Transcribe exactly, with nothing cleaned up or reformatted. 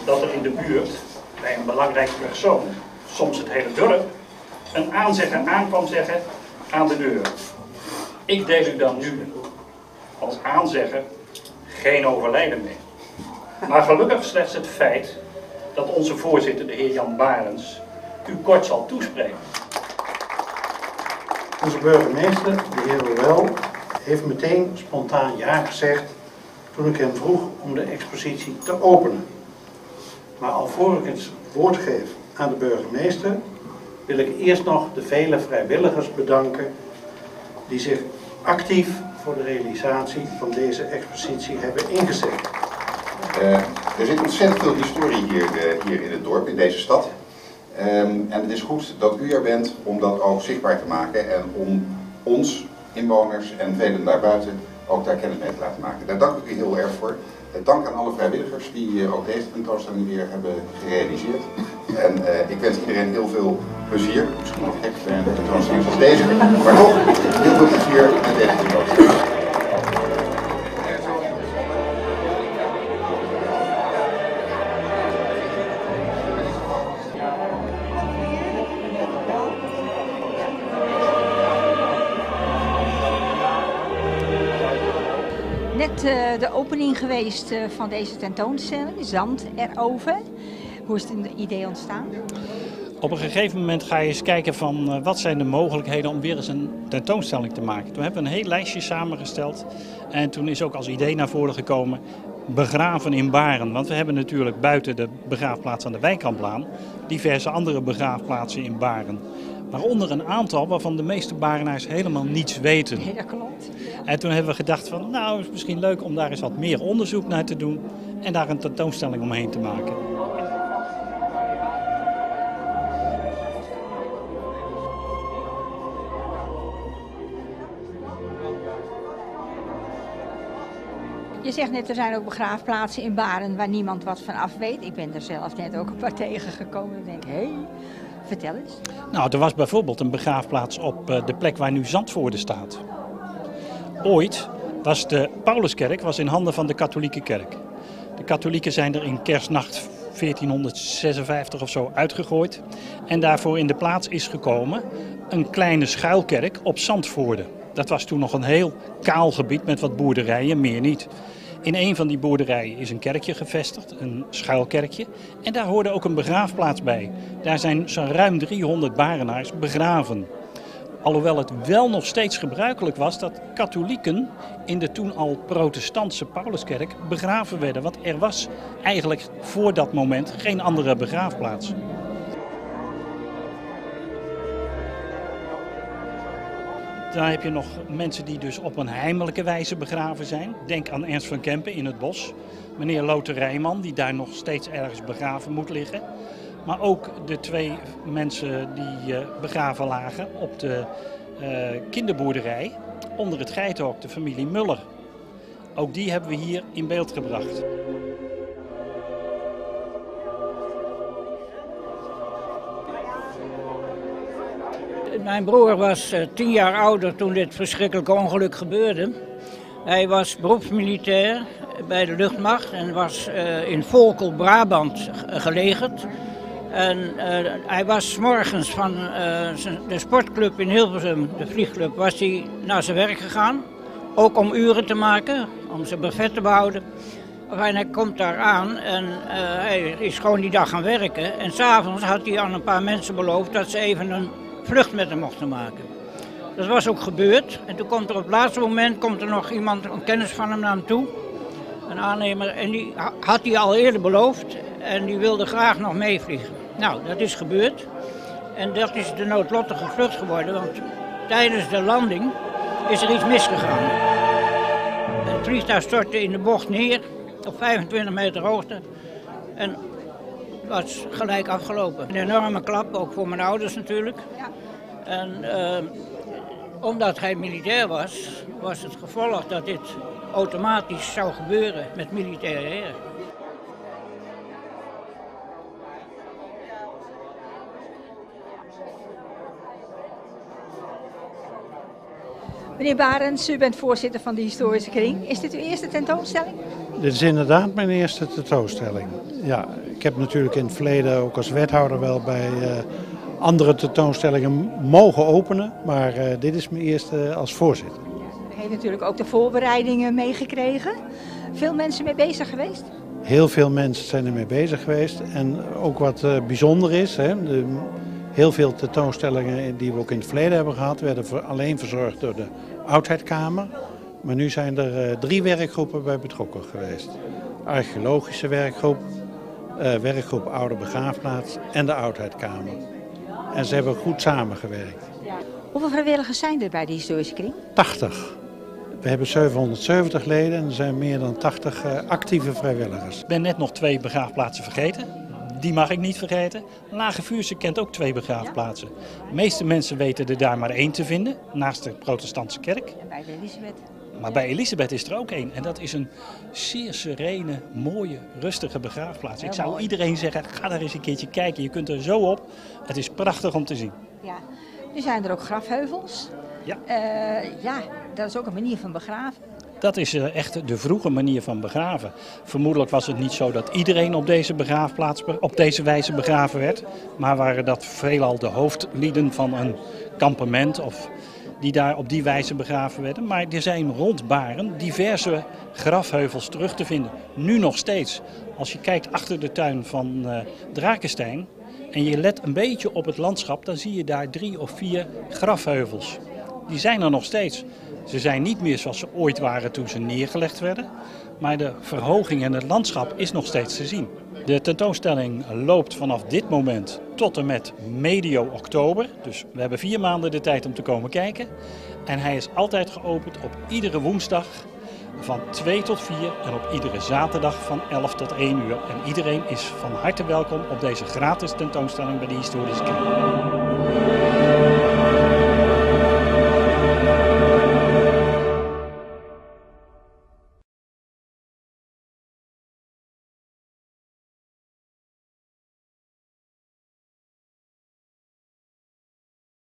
dat er in de buurt bij een belangrijke persoon, soms het hele dorp, een aanzegger aan kwam zeggen aan de deur. Ik deel u dan nu als aanzegger geen overlijden mee. Maar gelukkig slechts het feit dat onze voorzitter, de heer Jan Barends, u kort zal toespreken. Onze burgemeester, de heer Lowel, heeft meteen spontaan ja gezegd toen ik hem vroeg om de expositie te openen. Maar alvorens ik het woord geef aan de burgemeester, wil ik eerst nog de vele vrijwilligers bedanken die zich actief voor de realisatie van deze expositie hebben ingezet. Uh, er zit ontzettend veel historie hier, uh, hier in het dorp, in deze stad. Um, en het is goed dat u er bent om dat ook zichtbaar te maken en om ons, inwoners en velen daarbuiten, ook daar kennis mee te laten maken. Daar dank ik u heel erg voor. Uh, dank aan alle vrijwilligers die uh, ook deze tentoonstelling weer hebben gerealiseerd. En uh, ik wens iedereen heel veel plezier, misschien nog gek bij een tentoonstelling zoals deze, maar toch heel veel plezier met deze tentoonstelling. Net uh, de opening geweest uh, van deze tentoonstelling, Zand erover. Hoe is het idee ontstaan? Op een gegeven moment ga je eens kijken van uh, wat zijn de mogelijkheden om weer eens een tentoonstelling te maken. Toen hebben we een heel lijstje samengesteld en toen is ook als idee naar voren gekomen begraven in Baren. Want we hebben natuurlijk buiten de begraafplaats aan de Wijnkamplaan diverse andere begraafplaatsen in Baren. Waaronder een aantal waarvan de meeste Barenaars helemaal niets weten. Nee, dat klopt. En toen hebben we gedacht van nou, het is misschien leuk om daar eens wat meer onderzoek naar te doen en daar een tentoonstelling omheen te maken. Je zegt net, er zijn ook begraafplaatsen in Baren waar niemand wat van af weet. Ik ben er zelf net ook een paar tegengekomen en denk, hé, hey, vertel eens. Nou, er was bijvoorbeeld een begraafplaats op de plek waar nu Zandvoorde staat. Ooit was de Pauluskerk was in handen van de katholieke kerk. De katholieken zijn er in kerstnacht veertienhonderdzesenvijftig of zo uitgegooid. En daarvoor in de plaats is gekomen een kleine schuilkerk op Zandvoorde. Dat was toen nog een heel kaal gebied met wat boerderijen, meer niet. In een van die boerderijen is een kerkje gevestigd, een schuilkerkje. En daar hoorde ook een begraafplaats bij. Daar zijn zo'n ruim driehonderd Barenaars begraven. Alhoewel het wel nog steeds gebruikelijk was dat katholieken in de toen al protestantse Pauluskerk begraven werden. Want er was eigenlijk voor dat moment geen andere begraafplaats. Dan heb je nog mensen die dus op een heimelijke wijze begraven zijn. Denk aan Ernst van Kempen in het bos. Meneer Lothar Rijman, die daar nog steeds ergens begraven moet liggen. Maar ook de twee mensen die uh, begraven lagen op de uh, kinderboerderij onder het geitenhok, de familie Muller. Ook die hebben we hier in beeld gebracht. Mijn broer was uh, tien jaar ouder toen dit verschrikkelijke ongeluk gebeurde. Hij was beroepsmilitair bij de luchtmacht en was uh, in Volkel, Brabant gelegerd. En uh, hij was 's morgens van uh, de sportclub in Hilversum, de vliegclub, was hij naar zijn werk gegaan. Ook om uren te maken, om zijn brevet te behouden. En hij komt daar aan en uh, hij is gewoon die dag gaan werken. En 's avonds had hij aan een paar mensen beloofd dat ze even een vlucht met hem mochten maken. Dat was ook gebeurd. En toen komt er op het laatste moment komt er nog iemand, een kennis van hem, naar hem toe. Een aannemer. En die had hij al eerder beloofd. En die wilde graag nog meevliegen. Nou, dat is gebeurd. En dat is de noodlottige vlucht geworden. Want tijdens de landing is er iets misgegaan. Het vliegtuig stortte in de bocht neer. Op vijfentwintig meter hoogte. En was gelijk afgelopen. Een enorme klap, ook voor mijn ouders natuurlijk. Ja. En uh, omdat hij militair was, was het gevolg dat dit automatisch zou gebeuren met militaire heren. Meneer Barends, u bent voorzitter van de historische kring. Is dit uw eerste tentoonstelling? Dit is inderdaad mijn eerste tentoonstelling. Ja, ik heb natuurlijk in het verleden ook als wethouder wel bij uh, andere tentoonstellingen mogen openen, maar uh, dit is mijn eerste als voorzitter. U heeft natuurlijk ook de voorbereidingen meegekregen. Veel mensen mee bezig geweest? Heel veel mensen zijn ermee bezig geweest en ook wat uh, bijzonder is, hè, de, heel veel tentoonstellingen die we ook in het verleden hebben gehad, werden voor, alleen verzorgd door de Oudheidkamer. Maar nu zijn er uh, drie werkgroepen bij betrokken geweest. Archeologische werkgroep, uh, werkgroep Oude Begraafplaats en de Oudheidkamer. En ze hebben goed samengewerkt. Ja. Hoeveel vrijwilligers zijn er bij de historische kring? tachtig. We hebben zevenhonderdzeventig leden en er zijn meer dan tachtig uh, actieve vrijwilligers. Ik ben net nog twee begraafplaatsen vergeten. Die mag ik niet vergeten. Lage Vuursche kent ook twee begraafplaatsen. De meeste mensen weten er daar maar één te vinden, naast de protestantse kerk. En bij de Elisabeth. Maar bij Elisabeth is er ook één. En dat is een zeer serene, mooie, rustige begraafplaats. Ik zou iedereen zeggen, ga daar eens een keertje kijken. Je kunt er zo op. Het is prachtig om te zien. Ja. Nu zijn er ook grafheuvels. Ja. Uh, ja, dat is ook een manier van begraven. Dat is echt de vroege manier van begraven. Vermoedelijk was het niet zo dat iedereen op deze begraafplaats op deze wijze begraven werd. Maar waren dat veelal de hoofdlieden van een kampement of die daar op die wijze begraven werden. Maar er zijn rond Baren diverse grafheuvels terug te vinden. Nu nog steeds. Als je kijkt achter de tuin van uh, Drakenstein en je let een beetje op het landschap, dan zie je daar drie of vier grafheuvels. Die zijn er nog steeds. Ze zijn niet meer zoals ze ooit waren toen ze neergelegd werden. Maar de verhoging en het landschap is nog steeds te zien. De tentoonstelling loopt vanaf dit moment tot en met medio oktober. Dus we hebben vier maanden de tijd om te komen kijken. En hij is altijd geopend op iedere woensdag van twee tot vier en op iedere zaterdag van elf tot één uur. En iedereen is van harte welkom op deze gratis tentoonstelling bij de Historische Kring.